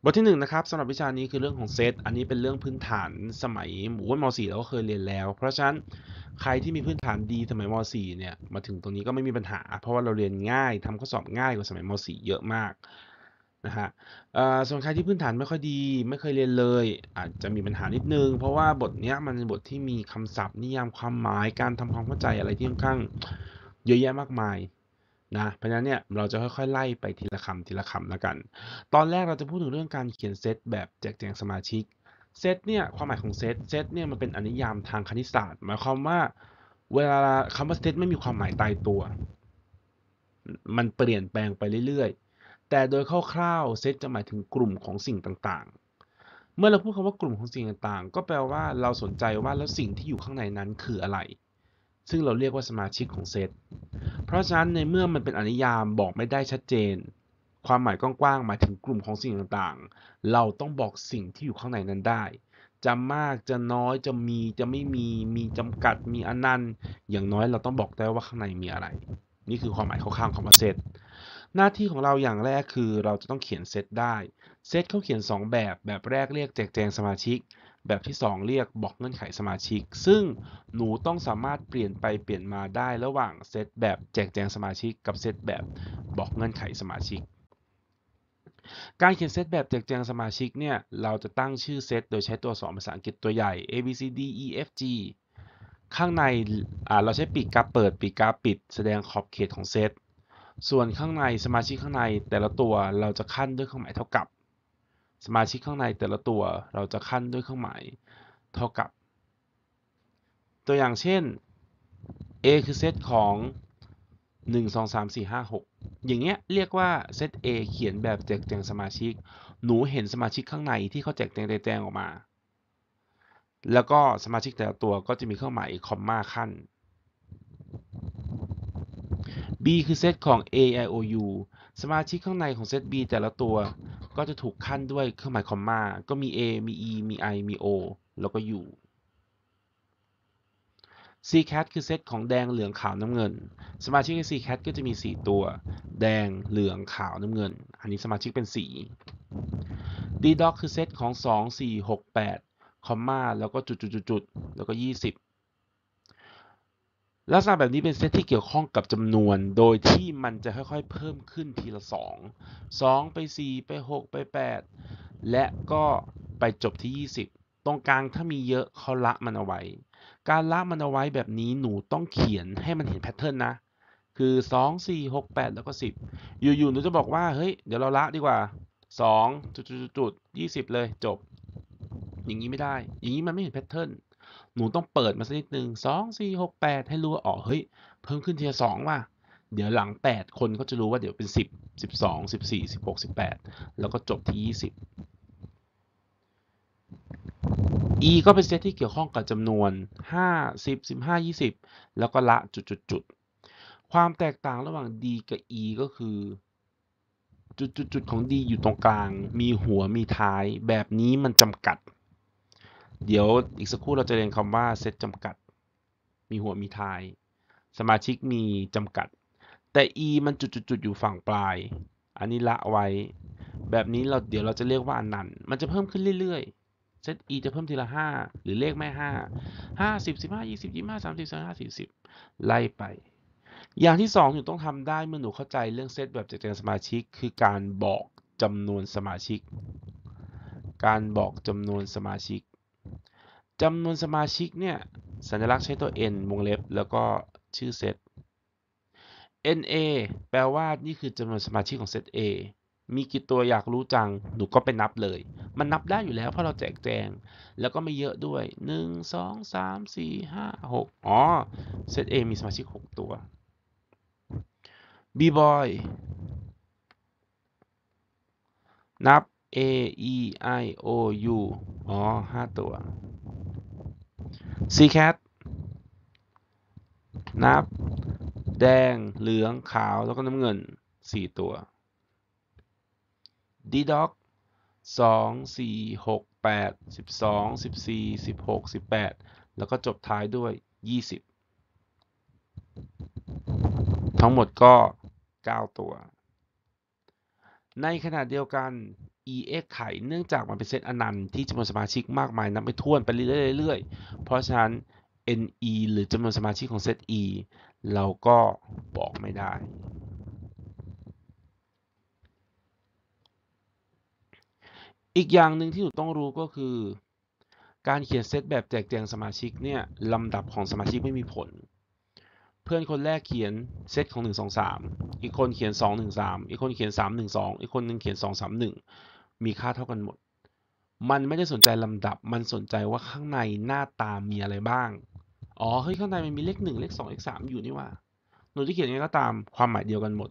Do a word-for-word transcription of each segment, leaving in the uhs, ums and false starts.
บทที่หนึ่งนะครับสำหรับวิชานี้คือเรื่องของเซตอันนี้เป็นเรื่องพื้นฐานสมัยหมู่ม .สี่ เราก็เคยเรียนแล้วเพราะฉะนั้นใครที่มีพื้นฐานดีสมัยม .สี่ เนี่ยมาถึงตรงนี้ก็ไม่มีปัญหาเพราะว่าเราเรียนง่ายทำข้อสอบง่ายกว่าสมัยม .สี่ เยอะมากนะฮะส่วนใครที่พื้นฐานไม่ค่อยดีไม่เคยเรียนเลยอาจจะมีปัญหานิดนึงเพราะว่าบทนี้มันเป็นบทที่มีคำศัพท์นิยามความหมายการทำความเข้าใจอะไรที่ค่อนข้างเยอะแยะมากมายนะเพราะฉะนั้นเนี่ยเราจะค่อยๆไล่ไปทีละคำทีละคำแล้วกันตอนแรกเราจะพูดถึงเรื่องการเขียนเซตแบบแจกแจงสมาชิกเซตเนี่ยความหมายของเซตเซตเนี่ยมันเป็นอนิยามทางคณิตศาสตร์หมายความว่าเวลาคำว่าเซตไม่มีความหมายตายตัวมันเปลี่ยนแปลงไปเรื่อยๆแต่โดยคร่าวๆเซตจะหมายถึงกลุ่มของสิ่งต่างๆเมื่อเราพูดคำว่ากลุ่มของสิ่งต่างๆก็แปลว่าเราสนใจว่าแล้วสิ่งที่อยู่ข้างในนั้นคืออะไรซึ่งเราเรียกว่าสมาชิกของเซต เพราะฉะนั้นในเมื่อมันเป็นอนิยามบอกไม่ได้ชัดเจนความหมายกว้างๆหมายถึงกลุ่มของสิ่งต่างๆเราต้องบอกสิ่งที่อยู่ข้างในนั้นได้จะมากจะน้อยจะมีจะไม่มีมีจำกัดมีอนันต์อย่างน้อยเราต้องบอกได้ว่าข้างในมีอะไรนี่คือความหมายคร่าวๆของคำว่าเซตหน้าที่ของเราอย่างแรกคือเราจะต้องเขียนเซตได้เซตเขาเขียนสองแบบแบบแรกเรียกแจกแจงสมาชิกแบบที่สองเรียกบอกเงื่อนไขสมาชิกซึ่งหนูต้องสามารถเปลี่ยนไปเปลี่ยนมาได้ระหว่างเซตแบบแจกแจงสมาชิกกับเซตแบบบอกเงื่อนไขสมาชิกการเขียนเซตแบบแจกแจงสมาชิกเนี่ยเราจะตั้งชื่อเซตโดยใช้ตัวอักษรภาษาอังกฤษตัวใหญ่ A B C D E F G ข้างในเราใช้ปีกกราฟเปิดปีกกราฟปิดแสดงขอบเขตของเซตส่วนข้างในสมาชิกข้างในแต่ละตัวเราจะขั้นด้วยเครื่องหมายเท่ากับสมาชิกข้างในแต่ละตัวเราจะขั้นด้วยเครื่องหมายเท่ากับตัวอย่างเช่น A คือเซตของหนึ่ง สอง สาม สี่ ห้า หกอย่างเงี้ยเรียกว่าเซต A เขียนแบบแจกแจงสมาชิกหนูเห็นสมาชิกข้างในที่เขาแจกแจงแจงออกมาแล้วก็สมาชิกแต่ละตัวก็จะมีเครื่องหมายคอมมาขั้น B คือเซตของ A I O U สมาชิกข้างในของเซต B แต่ละตัวก็จะถูกขั้นด้วยเครื่องหมายคอมมาก็มี A มี E มี I มี O แล้วก็ U Ccat คือเซตของแดงเหลืองขาวน้ำเงินสมาชิกใน Ccat ก็จะมีสี่ตัวแดงเหลืองขาวน้ำเงินอันนี้สมาชิกเป็นสี Ddoc คือเซตของสอง สี่ หก แปดคอมมาแล้วก็จุดๆๆแล้วก็ยี่สิบลักษณะแบบนี้เป็นเซตที่เกี่ยวข้องกับจำนวนโดยที่มันจะค่อยๆเพิ่มขึ้นทีละสอง สองไปสี่ไปหกไปแปดและก็ไปจบที่ยี่สิบตรงกลางถ้ามีเยอะเขาละมันเอาไว้การละมันเอาไว้แบบนี้หนูต้องเขียนให้มันเห็นแพทเทิร์นนะคือสอง สี่ หก แปดแล้วก็สิบอยู่ๆหนูจะบอกว่าเฮ้ยเดี๋ยวเราละดีกว่าสองจุดๆๆยี่สิบเลยจบอย่างนี้ไม่ได้อย่างนี้มันไม่เห็นแพทเทิร์นหนูต้องเปิดมาสักนิดนึงสอง สี่ หก แปดให้รู้ว่าอ๋อเฮ้ยเพิ่มขึ้นทีละสองว่ะเดี๋ยวหลังแปดคนเขาจะรู้ว่าเดี๋ยวเป็นสิบ สิบสอง สิบสี่ สิบหก สิบแปดแล้วก็จบที่ยี่สิบ E ก็เป็นเซตที่เกี่ยวข้องกับจำนวนห้า สิบ สิบห้า ยี่สิบแล้วก็ละจุดๆๆความแตกต่างระหว่าง D กับ E ก็คือจุดๆๆของ D อยู่ตรงกลางมีหัวมีท้ายแบบนี้มันจำกัดเดี๋ยวอีกสักครู่เราจะเรียนคำว่าเซตจำกัดมีหัวมีท้ายสมาชิกมีจำกัดแต่ E มันจุดๆๆอยู่ฝั่งปลายอันนี้ละไว้แบบนี้เราเดี๋ยวเราจะเรียกว่าอนันต์มันจะเพิ่มขึ้นเรื่อยๆเซต E จะเพิ่มทีละห้าหรือเลขแม่ห้า ห้า สิบ สิบห้า ยี่สิบ ยี่สิบห้า สามสิบ สามสิบห้า สี่สิบไล่ไปอย่างที่สองหนูต้องทำได้เมื่อหนูเข้าใจเรื่องเซตแบบแจกแจงสมาชิกคือการบอกจำนวนสมาชิกการบอกจำนวนสมาชิกจำนวนสมาชิกเนี่ยสัญลักษณ์ใช้ตัว n วงเล็บแล้วก็ชื่อเซต เอ็น เอ แปลว่านี่คือจำนวนสมาชิกของเซต A มีกี่ตัวอยากรู้จังหนูก็ไปนับเลยมันนับได้อยู่แล้วเพราะเราแจกแจงแล้วก็ไม่เยอะด้วยหนึ่ง สอง สาม สี่ ห้า หกอ๋อเซต A มีสมาชิกหกตัว B-boy นับ A E I O U อ๋อห้าตัว C-cat นับแดงเหลืองขาวแล้วก็น้ำเงินสี่ตัว D-dog สอง สี่ หก แปด สิบสอง สิบสี่ สิบหก สิบแปดแล้วก็จบท้ายด้วยยี่สิบทั้งหมดก็เก้าตัวในขณะเดียวกัน ex ไขเนื่องจากมันเป็นเซตอนันต์ที่จำนวนสมาชิกมากมายนับไม่ถ้วนไปเรื่อยๆเพราะฉะนั้น ne หรือจำนวนสมาชิกของเซต e เราก็บอกไม่ได้อีกอย่างหนึ่งที่หนูต้องรู้ก็คือการเขียนเซตแบบแจกแจงสมาชิกเนี่ยลำดับของสมาชิกไม่มีผลเพื่อนคนแรกเขียนเซตของหนึ่ง สอง สามอีกคนเขียนสอง หนึ่ง สามอีกคนเขียนสาม หนึ่ง สองอีกคนนึงเขียนสอง สาม หนึ่งมีค่าเท่ากันหมดมันไม่ได้สนใจลำดับมันสนใจว่าข้างในหน้าตามีอะไรบ้างอ๋อเฮ้ยข้างในมันมีเลขหนึ่งเลขสองเลขสามอยู่นี่ว่าหนูที่เขียนยังไงก็ตามความหมายเดียวกันหมด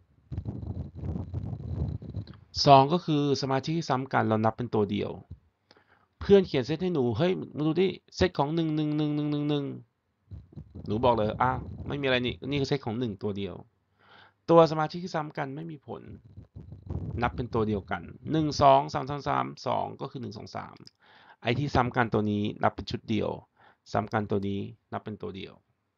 สองก็คือสมาชิกที่ซ้ำกันเรานับเป็นตัวเดียวเพื่อนเขียนเซตให้หนูเฮ้ยมาดูดิเซตของหนึ่งหนึ่งหนึ่งหนึ่งหนึ่งหนึ่งหนูบอกเลยอ้าวไม่มีอะไรนี่นี่คือเซตของหนึ่งตัวเดียวตัวสมาชิกที่ซ้ำกันไม่มีผลนับเป็นตัวเดียวกันหนึ่ง สอง สาม สาม สาม สองก็คือหนึ่ง สอง สามไอ้ที่ซ้ำกันตัวนี้นับเป็นชุดเดียวซ้ำกันตัวนี้นับเป็นตัวเดียว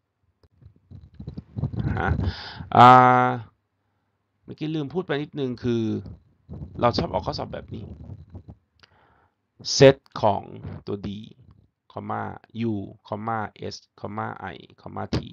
ฮะอ่าเมื่อกี้ลืมพูดไปนิดนึงคือเราชอบออกข้อสอบแบบนี้เซตของตัว d คอมมา u คอมมา s คอมมา i คอมมา t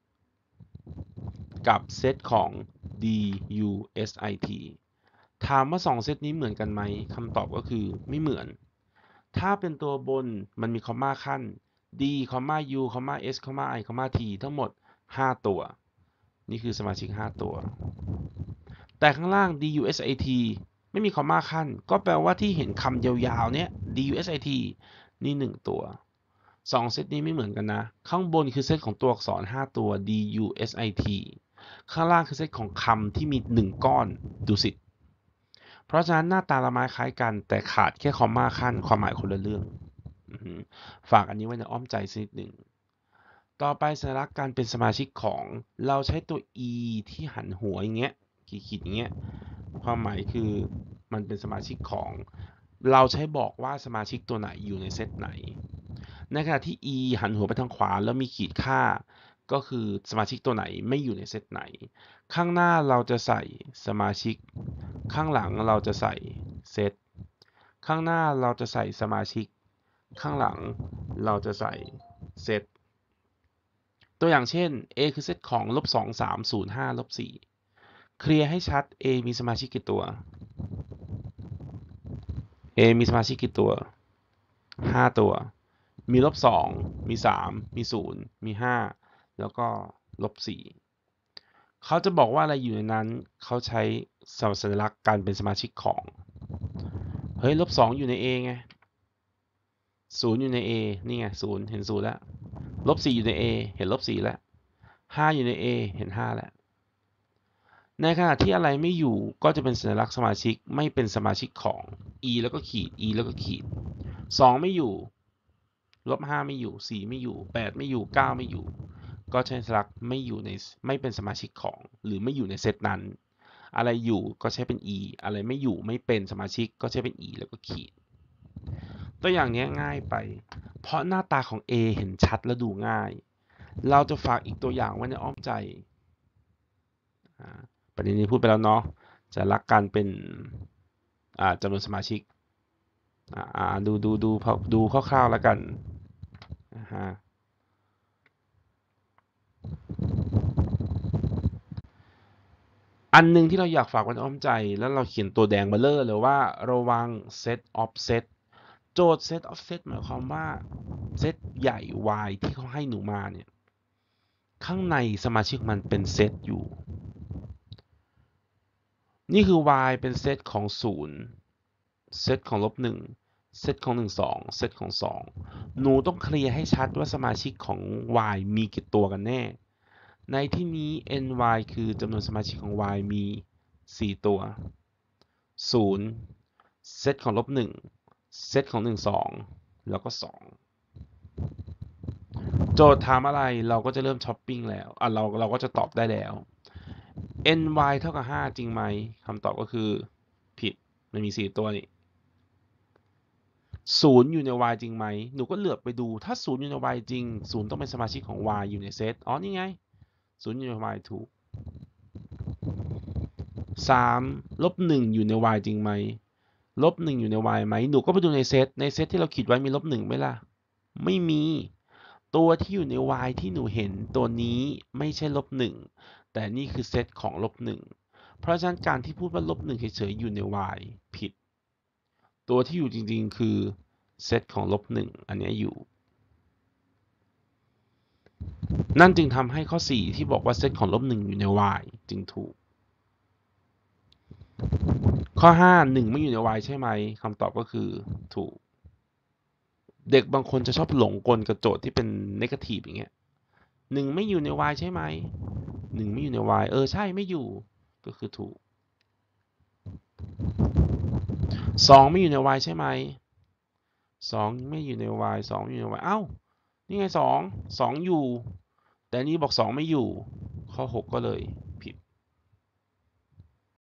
กับเซตของ d u s i t ถามว่าสองเซตนี้เหมือนกันไหมคำตอบก็คือไม่เหมือนถ้าเป็นตัวบนมันมีคอมมาขั้น d คอมมา u คอมมา s คอมมา i คอมมา t ทั้งหมดห้าตัวนี่คือสมาชิกห้าตัวแต่ข้างล่าง d u s i t ไม่มีคอมมาขั้นก็แปลว่าที่เห็นคำยาวๆเนี้ย d u s i t นี่หนึ่งตัวสองเซตนี้ไม่เหมือนกันนะข้างบนคือเซตของตัวอักษรห้าตัว d u s i t ข้างล่างคือเซตของคำที่มีหนึ่งก้อนดูสิเพราะฉะนั้นหน้าตาละไม้คล้ายกันแต่ขาดแค่คอมมาขั้นความหมายคนละเรื่องฝากอันนี้ไว้ในอ้อมใจสักนิดหนึ่งต่อไปสัญลักษณ์การเป็นสมาชิกของเราใช้ตัว e ที่หันหัวอย่างเงี้ยขีดๆอย่างเงี้ยความหมายคือมันเป็นสมาชิกของเราใช้บอกว่าสมาชิกตัวไหนอยู่ในเซตไหนในขณะที่ e หันหัวไปทางขวาแล้วมีขีดค่าก็คือสมาชิกตัวไหนไม่อยู่ในเซตไหนข้างหน้าเราจะใส่สมาชิกข้างหลังเราจะใส่เซตข้างหน้าเราจะใส่สมาชิกข้างหลังเราจะใส่เซตตัวอย่างเช่น a คือเซตของลบสอง สาม ศูนย์ ห้า ลบสี่เคลียร์ให้ชัด a มีสมาชิกกี่ตัว a มีสมาชิกกี่ตัวห้าตัวมีลบสองมีสามมีศูนย์มีห้าแล้วก็ลบสี่เขาจะบอกว่าอะไรอยู่ในนั้นเขาใช้สัญลักษณ์การเป็นสมาชิกของเฮ้ยลบสองอยู่ใน a ไงศูนย์อยู่ใน a นี่ไงศูนย์เห็นศูนย์แล้วลบสี่อยู่ใน a เห็นลบสี่แล้วห้าอยู่ใน a เห็นห้าแล้วในขณะที่อะไรไม่อยู่ก็จะเป็นสัญลักษณ์สมาชิกไม่เป็นสมาชิกของ e แล้วก็ขีด e แล้วก็ขีดสองไม่อยู่ลบห้าไม่อยู่สี่ไม่อยู่แปดไม่อยู่เก้าไม่อยู่ก็ใช้สัญลักษณ์ไม่อยู่ในไม่เป็นสมาชิกของหรือไม่อยู่ในเซตนั้นอะไรอยู่ก็ใช้เป็น e อะไรไม่อยู่ไม่เป็นสมาชิกก็ใช้เป็น e แล้วก็ขีดตัวอย่างนี้ง่ายไปเพราะหน้าตาของ a เห็นชัดและดูง่ายเราจะฝากอีกตัวอย่างไว้ในอ้อมใจประเด็นนี้พูดไปแล้วเนาะจะรักกันเป็นจำนวนสมาชิกดูดูดูดูคร่าวๆแล้วกันนะฮะอันหนึ่งที่เราอยากฝากไว้ในอ้อมใจแล้วเราเขียนตัวแดงมาเลยเลยว่าระวัง set offset โจทย์ set offset หมายความว่าเซตใหญ่ y ที่เขาให้หนูมาเนี่ยข้างในสมาชิกมันเป็นเซตอยู่นี่คือ y เป็นเซตของศูนย์เซตของลบหนึ่งเซตของหนึ่ง สองเซตของสองหนูต้องเคลียร์ให้ชัดว่าสมาชิกของ y มีกี่ตัวกันแน่ในที่นี้ ny คือจำนวนสมาชิกของ y มีสี่ตัวศูนย์เซตของลบหนึ่งเซตของหนึ่ง สองแล้วก็สองโจทย์ถามอะไรเราก็จะเริ่มช้อปปิ้งแล้วอ่ะเราเราก็จะตอบได้แล้ว ny เท่ากับห้าจริงไหมคำตอบก็คือผิดมันมีสี่ตัวนี่ศูนย์อยู่ใน y จริงไหมหนูก็เหลือบไปดูถ้าศูนย์อยู่ใน y จริงศูนย์ต้องเป็นสมาชิกของ y อยู่ในเซตอ๋อนี่ไงศูนย์อยู่ใน y ถูกสามลบหนึ่งอยู่ใน y จริงไหมลบหนึ่งอยู่ใน y ไหมหนูก็ไปดูในเซตในเซตที่เราขีดไว้มีลบหนึ่งไหมล่ะไม่มีตัวที่อยู่ใน y ที่หนูเห็นตัวนี้ไม่ใช่ลบหนึ่งแต่นี่คือเซตของลบหนึ่งเพราะฉะนั้นการที่พูดว่าลบหนึ่งเฉยๆอยู่ใน y ผิดตัวที่อยู่จริงๆคือเซตของลบหนึ่งอันนี้อยู่นั่นจึงทำให้ข้อสี่ที่บอกว่าเซตของลบหนึ่งอยู่ใน y จึงถูกข้อห้า หนึ่งไม่อยู่ใน y ใช่ไหมคำตอบก็คือถูกเด็กบางคนจะชอบหลงกลกับโจทย์ที่เป็น negative อย่างเงี้ยหนึ่งไม่อยู่ใน y ใช่ไหมหนึ่งไม่อยู่ใน y เออใช่ไม่อยู่ก็คือถูกสองไม่อยู่ใน y ใช่ไหมสองไม่อยู่ใน y สองไม่อยู่ใน y เอ้านี่ไงสอง สองอยู่แต่นี่บอกสองไม่อยู่ข้อหกก็เลย